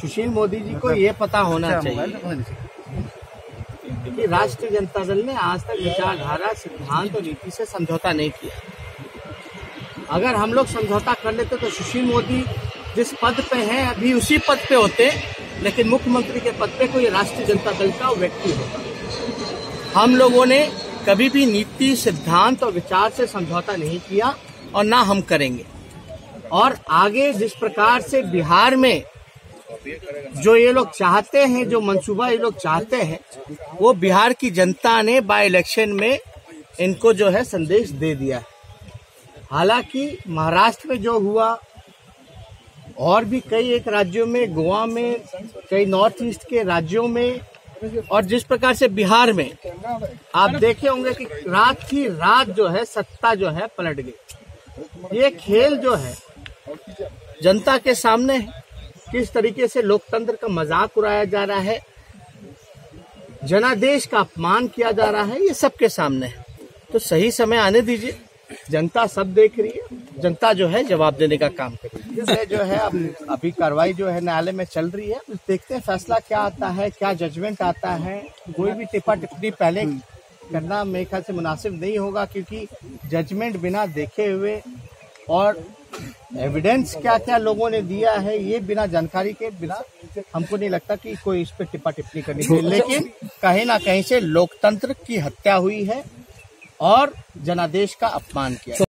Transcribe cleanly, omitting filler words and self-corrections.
सुशील मोदी जी को ये पता होना चाहिए कि राष्ट्रीय जनता दल ने आज तक विचारधारा, सिद्धांत और नीति से समझौता नहीं किया। अगर हम लोग समझौता कर लेते तो सुशील मोदी जिस पद पे हैं अभी उसी पद पे होते, लेकिन मुख्यमंत्री के पद पे कोई राष्ट्रीय जनता दल का व्यक्ति होता। हम लोगों ने कभी भी नीति, सिद्धांत और विचार से समझौता नहीं किया और ना हम करेंगे। और आगे जिस प्रकार से बिहार में जो ये लोग चाहते हैं, जो मंसूबा ये लोग चाहते हैं, वो बिहार की जनता ने बाय इलेक्शन में इनको जो है संदेश दे दिया है। हालांकि महाराष्ट्र में जो हुआ और भी कई एक राज्यों में, गोवा में, कई नॉर्थ ईस्ट के राज्यों में, और जिस प्रकार से बिहार में आप देखे होंगे कि रात ही रात जो है सत्ता जो है पलट गई। ये खेल जो है जनता के सामने है, किस तरीके से लोकतंत्र का मजाक उड़ाया जा रहा है, जनादेश का अपमान किया जा रहा है, ये सबके सामने है। तो सही समय आने दीजिए, जनता सब देख रही है, जनता जो है जवाब देने का काम कर रही है। जैसे जो है अभी कार्रवाई जो है न्यायालय में चल रही है, देखते हैं फैसला क्या आता है, क्या जजमेंट आता है। कोई भी टिप्पा टिप्पणी पहले करना मेरे ख्याल से मुनासिब नहीं होगा, क्योंकि जजमेंट बिना देखे हुए और एविडेंस क्या क्या लोगों ने दिया है ये बिना जानकारी के बिना हमको नहीं लगता कि कोई इस पर टिप्पा टिप्पणी करनी चाहिए। लेकिन कहीं ना कहीं से लोकतंत्र की हत्या हुई है और जनादेश का अपमान किया।